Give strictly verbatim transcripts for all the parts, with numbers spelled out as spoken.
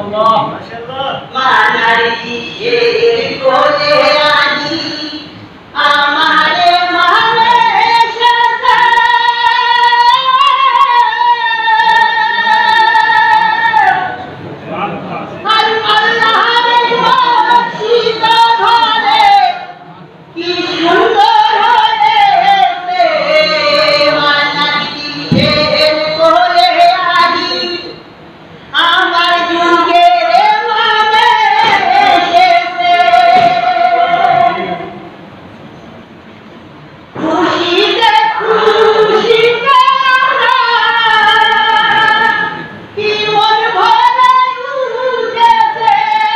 মাশাআল্লাহ মাশাআল্লাহ মানারি এ কোলে আনি আমারে মানে সাথে আল্লাহ রে সীতা ধরে কি সুন্দর হয়েছে মানারি এ কোলে আনি আমার যুগে মানে এসেছে খুশিতে খুশিতে কি মন ভরে উঠেছে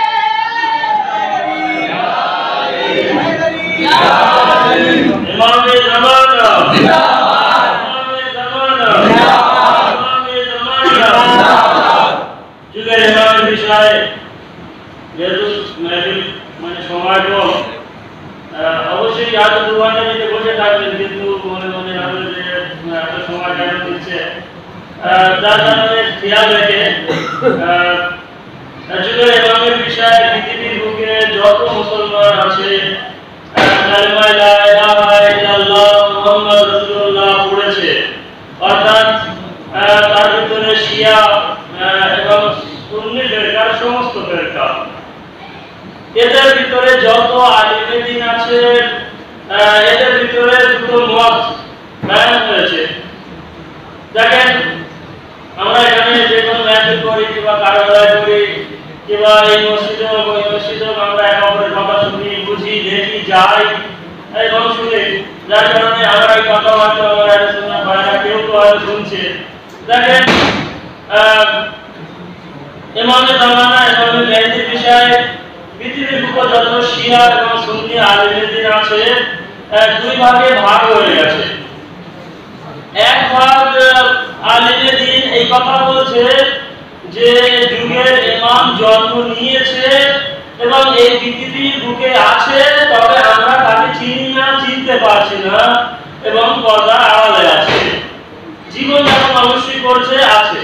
ইমামে জামানা জিন্দাবাদ ইমামে জামানা জিন্দাবাদ ইমামে জামানা যুগের ইমামের বিষয়ে যেহেতু মেহফিল মানে সময় কম অবশ্যই আজ দু ঘন্টা নিতে বসে থাকবেন কিন্তু মনে মনে হবে যে এত সময় কেন দিচ্ছে তার কারণে খেয়াল রেখে যুগের ইমামের বিষয়ে পৃথিবীর বুকে যত মুসলমান আছে কালিমা লা ইলাহা ইল্লাল্লাহ মুহাম্মদ রাসূলুল্লাহ পড়েছে অর্থাৎ তার ভিতরে শিয়া এবং সুন্নি ফিরকার সমস্ত ফিরকা এদের ভিতরে যত আলিমে দ্বীন আছে এদের ভিতরে দুটো মত বায়ান হয়েছে। দেখেন আমরা এখানে যে কোনো মাহফিল করি কিংবা কারবালায় করি কিংবা এই মসজিদে ওই মসজিদে আমরা একে অপরের কথা শুনি বুঝি দেখি যাই এবং শুনি যার কারণে আমরা এই কথাবার্তা আমরা শুনে বাইরে কেউ তো হয়তো শুনছে। দেখেন ইমামে জামানা ইমামে মেহেদীর বিষয়ে পৃথিবীর বুকে যত শিয়া এবং সুন্নি আলিমে দ্বীন আছে দুই ভাগে ভাগ হয়ে গেছে। এক ভাগ আলিমে দ্বীন এই কথা বলছে যে যুগের ইমাম জন্ম নিয়েছে এবং এই পৃথিবীর বুকে আছে, তবে আমরা তাকে চিনি না, চিনতে পারছি না এবং পর্দার আড়ালে আছে, জীবন যাপন অবশ্যই করছে আছে।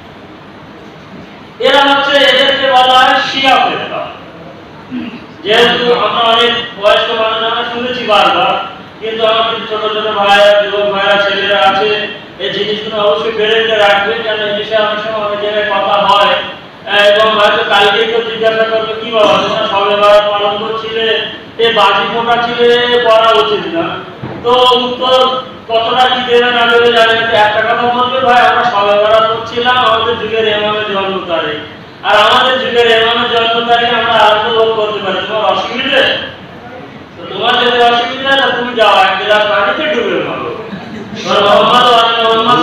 এরা হচ্ছে এদেরকে বলা হয় শিয়া ফিরকা। যেহেতু আমরা অনেক বয়স্ক মানুষ আমরা শুনেছি বারবার, কিন্তু আমাদের ছোট ছোট ভাইরা যুবক ভাইরা ছেলেরা আছে এই জিনিসগুলো অবশ্যই বেরেন্টে রাখবে, কারণ এই বিষয়ে অনেক সময় অনেক জায়গায় কথা হয় এবং হয়তো কালকে কেউ জিজ্ঞাসা করবে কি বাবা তোমরা সবে বারাত পালন করছিলে, এ বাজি ফোটা ছিলে পড়া উচিত না, তো উত্তর কতটা কি দেবে না দেবে জানি না। একটা কথা বলবে ভাই আমরা সবে বারাত করছিলাম আমাদের যুগের ইমামের জন্ম তারিখ, আর আমাদের যুগের ইমামের জন্ম তারিখে আমরা আনন্দ ভোগ করতে পারি, তোমার অসুবিধা? তো তোমার যদি অসুবিধা না তুমি যাও এক গ্লাস পানিতে ডুবে মারো মোহাম্মদ মোহাম্মদ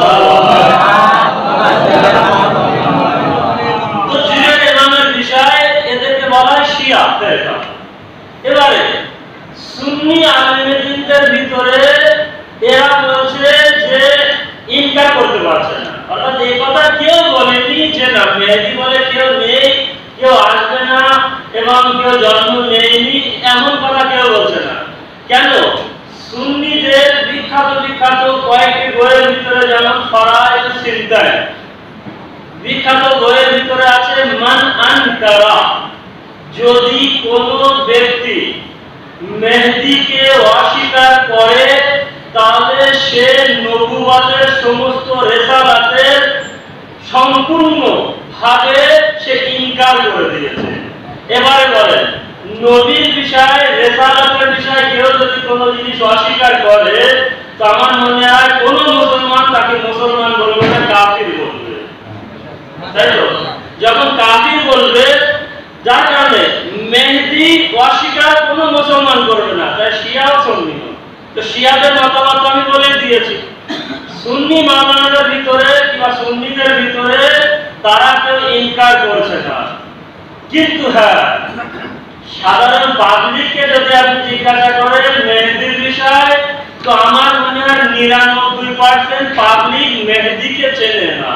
তো যুগের ইমামের বিষয় এদেরকে বলা হয় শিয়া ফিরকা। এবারে সুন্নি আলিমে দ্বীনদের ভিতরে এরা বলছে যে ইনকার করতে পারছে না, অর্থাৎ এই কথা কেউ বলেনি যে না মেহেদী বলে কেউ নেই, কেউ আসবে না এবং কেউ জন্ম নেয়নি, এমন কথা কেউ বলছে না। কেন? সুন্নিদের বিখ্যাত বিখ্যাত কয়েকটি বইয়ের ভিতরে যেমন ফারায়েদ সিদ্দায় বিখ্যাত বইয়ের ভিতরে আছে মান আনকারা, যদি কোনো ব্যক্তি মেহেদীকে অস্বীকার করে তাহলে সে নবুয়তের সমস্ত রিসালাতের সম্পূর্ণ ভাবে সে ইনকার করে দিয়েছে। এবারে বলেন নবীর বিষয়ে রিসালাতের বিষয়ে কেউ যদি কোনো জিনিস অস্বীকার করে তো আমার মনে হয় কোনো মুসলমান তাকে মুসলমান বলবে না, কাফির বলবে, তাই তো? যখন কাফির বলবে, যার কারণে মেহেদী অস্বীকার কোনো মুসলমান করবে না, তাই শিয়াও সুন্নি। তো শিয়াদের মতামত আমি বলে দিয়েছি, সুন্নি মাওলানাদের ভিতরে কিংবা সুন্নিদের ভিতরে তারা কেউ ইনকার করছে না, কিন্তু হ্যাঁ সাধারণ পাবলিককে যদি আপনি জিজ্ঞাসা করেন মেহেদীর বিষয়, তো আমার মনে হয় নিরানব্বই পার্সেন্ট পাবলিক মেহেদীকে চেনে না।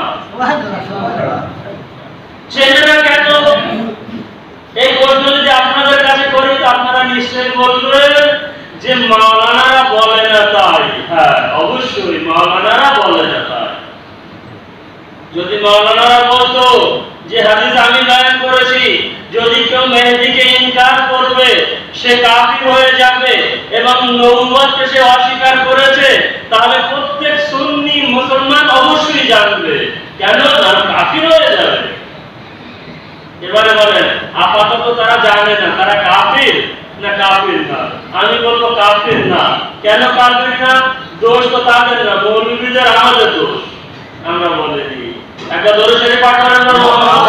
চেনে না কেন? এই প্রশ্ন যদি আপনাদের কাছে করি তো আপনারা নিশ্চয়ই বলবেন যে মাওলানারা বলে না তাই। হ্যাঁ অবশ্যই মাওলানারা বলে না তাই। যদি মাওলানারা বলতো যে হাদিস আমি বয়ান করে সে কাফির হয়ে যাবে এবং নবুয়তকে সে অস্বীকার করেছে, তাহলে প্রত্যেক সুন্নি মুসলমান অবশ্যই জানবে, কেন না কাফির হয়ে যাবে। এবারে বলেন আপাতত তারা জানে না তারা কাফির না কাফির না। আমি বলবো কাফির না। কেন কাফির না? দোষ তো তাদের না, মৌলবীদের, আমাদের দোষ। আমরা বলে দিই একটা দোষ এর পাঠ করেন না।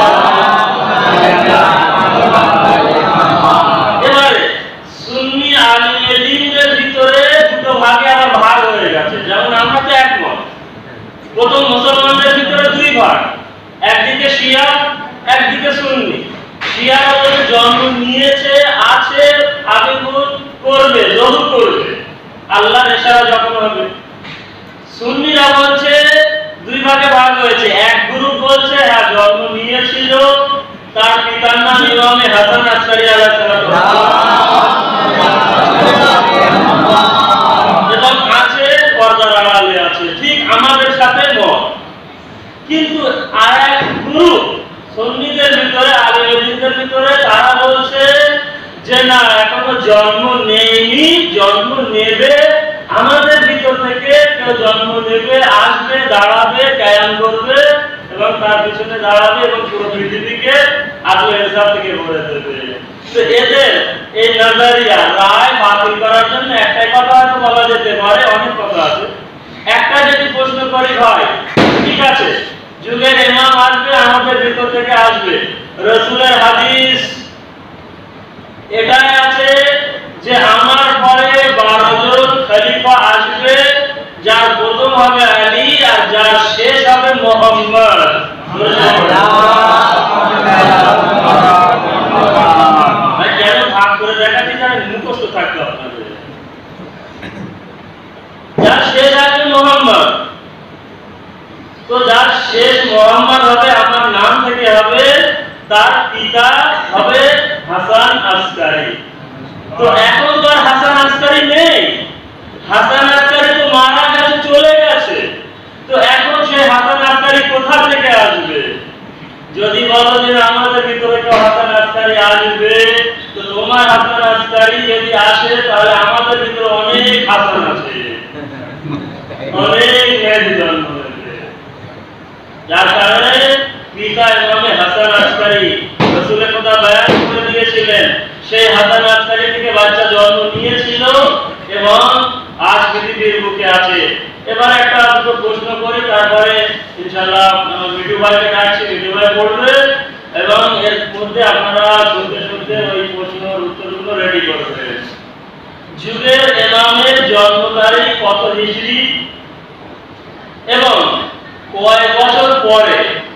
এবারে সুন্নি আলিমে দ্বীনের ভিতরে দুটো ভাগে আবার ভাগ হয়ে গেছে। যেমন আমরা তো একমত, প্রথম মুসলমানদের ভিতরে দুই ভাগ, একদিকে শিয়া একদিকে সুন্নি। শিয়ারা বলে জন্ম নিয়েছে, আছে, আবির্ভূত করবে, জহুর করবে, আল্লাহর ইশারা যখন হবে। সুন্নিরা বলছে দুই ভাগে ভাগ হয়েছে, এক গ্রুপ বলছে হ্যাঁ জন্ম নিয়েছিল, তার পিতার নাম ইমামে হাসান আসকারী আলাইহিস সালাম, এবং আছে পর্দার আড়ালে আছে, ঠিক আমাদের সাথে মত। কিন্তু আর এক গ্রুপ সুন্নিদের ভিতরে, আলিমে দ্বীনের ভিতরে, তারা বলছে যে না এখনো জন্ম নেয়নি, জন্ম নেবে, আমাদের ভিতর থেকে কেউ জন্ম নেবে, আসবে, দাঁড়াবে, কায়াম করবে এবং তার পিছনে দাঁড়াবে এবং পুরো পৃথিবীকে আল্লাহর হিসাব থেকে ভরে দেবে। তো এদের এই নজরিয়া রায় বাতিল করার জন্য একটাই কথা হয়তো বলা যেতে পারে, অনেক কথা আছে। একটা যদি প্রশ্ন করি ভাই ঠিক আছে যুগের ইমাম আসবে, আমাদের ভিতর থেকে আসবে, রাসূলের হাদিস এটাই আছে যে আমার পরে বারো জন খলিফা আসবে, যার প্রথম হবে আলী আর যার শেষ হবে মুহাম্মদ। কেন ভাগ করে দেখাচ্ছি জানেন? মুখস্থ থাকতে আপনাদের। যার শেষ হবে মুহাম্মদ, তো যার শেষ মুহাম্মদ হবে, আমার নাম থেকে হবে, তার পিতা হবে হাসান আসকারী। তো এখন তো আর হাসান আসকারী নেই, হাসান আসকারী তো মারা গেছে, চলে গেছে। তো এখন সেই হাসান আসকারী কোথা থেকে আসবে? যদি বলো যে আমাদের ভিতরে কেউ হাসান আসকারী আসবে, তো তোমার হাসান আসকারী যদি আসে তাহলে আমাদের ভিতরে অনেক হাসান আছে, অনেক মেহেদী জন্ম হয়েছে। যার কারণে পিতা ইমামে হাসান আসকারী রাসূলের কথা বয়ান করে দিয়েছিলেন, সেই হাসান আসকারী থেকে বাচ্চা জন্ম নিয়েছিল এবং আজ পৃথিবীর বুকে আছে। এবার একটা দুটো প্রশ্ন করি, তারপরে ইনশাআল্লাহ ভিডিও ভাইকে ডাকছি, ভিডিও ভাই পড়বে এবং এর মধ্যে আপনারা শুনতে শুনতে ওই প্রশ্নের উত্তরগুলো রেডি করবেন। যুগের ইমামের জন্ম তারিখ কত হিজরি এবং কয় বছর পরে,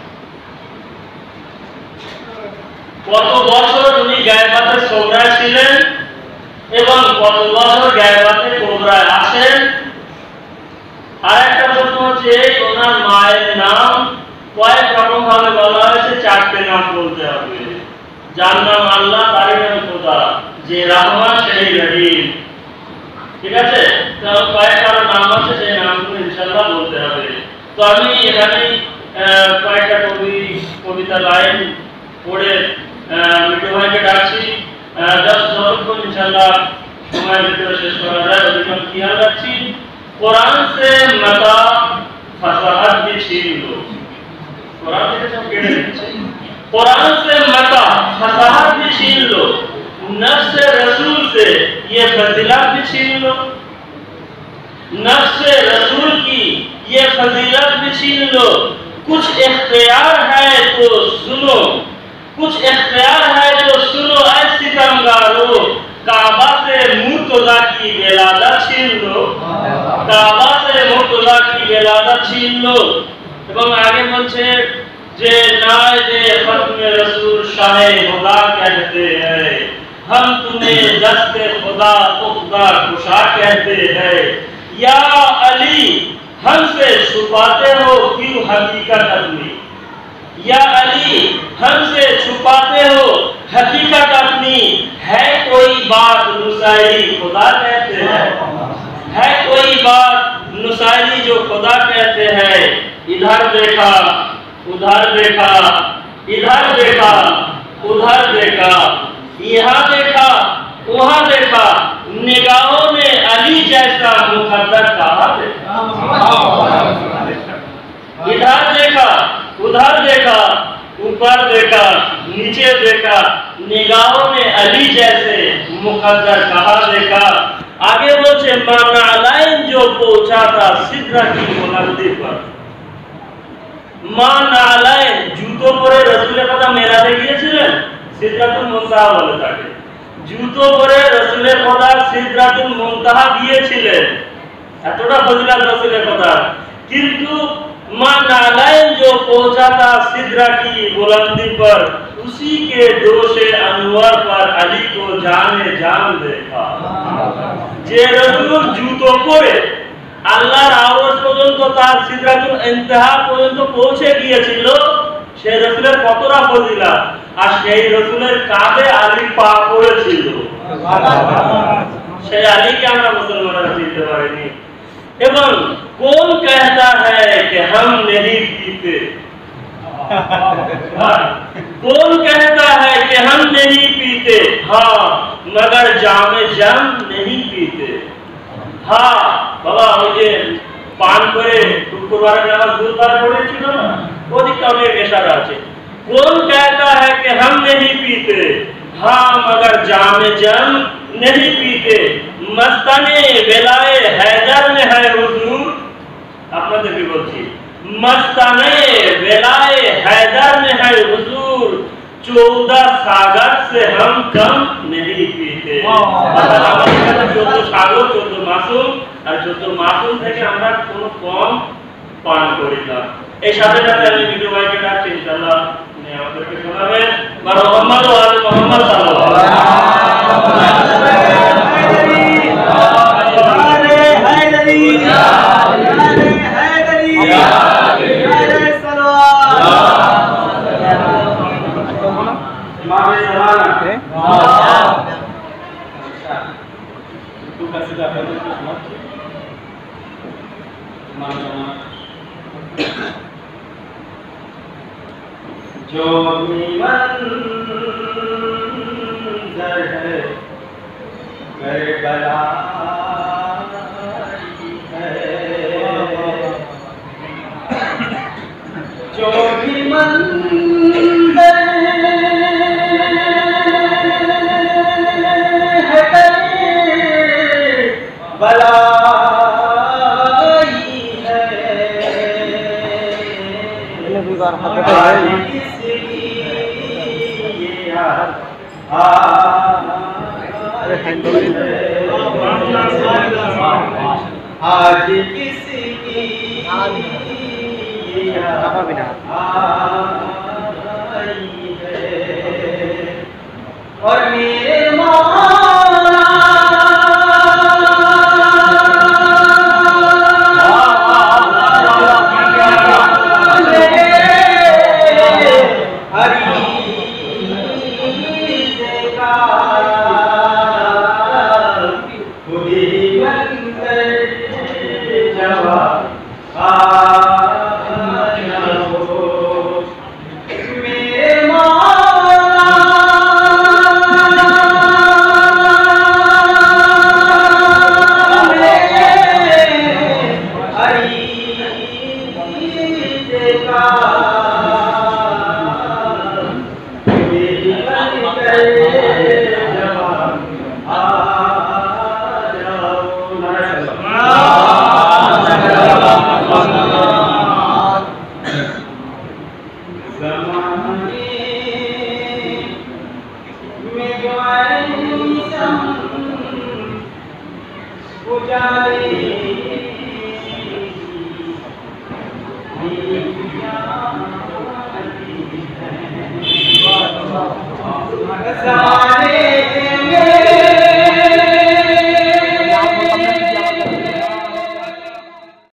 কত বছর উনি গায়বাতে সোবরায় ছিলেন এবং কত বছর গায়বাতে কোবরায় আসেন। আর একটা প্রশ্ন হচ্ছে ওনার মায়ের নাম কয়েক রকম ভাবে বলা হয়েছে, চারটে নাম বলতে হবে। যার নাম আল্লাহ, তারই নাম খোদা, যে রহমান সেই রহিম। ঠিক আছে, তো কয়েক আরো নাম আছে, সেই নামগুলো ইনশাআল্লাহ বলতে হবে। তো আমি এখানে কয়েকটা কবি কবিতা লাইন পড়ে মিঠু ভাইকে ডাকছি, জাস্ট যতক্ষণ ইনশাআল্লাহ সময়ের ভিতরে শেষ করা যায় ওইরকম খেয়াল রাখছি। কোরআন সে মাতা ফাসাহাত भी छीन लो, কোরআন থেকে সব কেড়ে নিচ্ছে। কোরআন সে মাতা ফাসাহাত भी छीन लो, नफ्स रसूल से ये फजीलत भी छीन लो, नफ्स रसूल की ये फजीलत भी छीन लो। कुछ इख्तियार है तो सुनो, कुछ इख्तियार है तो सुनो ऐ सितमगारो, काबा से मुर्तजा की विलादत छीन लो, काबा से मुर्तजा की विलादत छीन लो। এবং আগে বলছে যে नाज़े खत्म रसूल शाहे खुदा कहते हैं, हम तुम्हें दस्ते खुदा खुदा खुशा कहते हैं। या अली हमसे छुपाते हो क्यों हकीकत अपनी, या अली हमसे छुपाते हो हकीकत अपनी। है कोई बात नुसाइरी खुदा कहते हैं, है कोई बात नुसाइरी जो खुदा कहते हैं। इधर देखा उधर देखा, इधर देखा उधर देखा, यहाँ देखा वहाँ देखा। ऊपर देखा, नीचे देखा, निगाहों में अली जैसे मुकद्दर कहा देखा। आगे बोलছে मानालाइन जो पहुंचा था सिद्रा की बुलंदी पर। मानालाइन জুতো পরে রাসূলের কথা মেরাজে গিয়েছিলেন, সিদরাতুল মুনতাহা বলে থাকে। জুতো পরে রাসূলের কথা সিদরাতুল মুনতাহা গিয়েছিলেন, এতটা ফজিলত রাসূলের কথা। কিন্তু मानालाइन जो पहुंचा था सिदरा की बुलंदी पर, उसी के दोषे अनवर पर अली को जाने जान देखा। যে রাসূল জুতো পরে আল্লাহর আরশ পর্যন্ত তার সিদরাতুল ইনতাহা পর্যন্ত পৌঁছে গিয়েছিল, সেই রাসূলের কতটা ফজিলত, আর সেই রাসূলের কাঁধে আলী পা পড়েছিল। সেই আলীকে আমরা মুসলমানরা চিনতে পারিনি। एवं कौन कहता है कि हम नहीं पीते, कौन कहता है कि हम नहीं पीते, हाँ मगर जामे जम नहीं पीते। हाँ बाबा मुझे पान करे शुक्रवार नामाज बुधवार पड़ेছিল না, ওদিকটা অনেক ইশারা আছে। कौन कहता है कि हम नहीं पीते, हाँ मगर जामे जम नहीं पीते। मस्ताने बेलाए हैदर में है हुजूर, আপনাদেরকে বলছি मस्ताने बेलाए हैदर में है हुजूर, चौदह सागर से हम कम नहीं पीते। অর্থাৎ আমাদের কাছে চৌদ্দ সাগর, চৌদ্দ মাসুম, আর চৌদ্দ মাসুম থেকে আমরা কোনো কম পান করি না। এই সাথে সাথে আমি ভিডিও ভাইকে ডাকছি, ইনশাআল্লাহ উনি আমাদেরকে শোনাবেন। মুহাম্মদ ওয়া আলি মুহাম্মদ সাল্লাল্লাহু আলাইহি जो मंजर है करबला है, जो भी मंजर है करबला आज किसी की आई है, और मेरे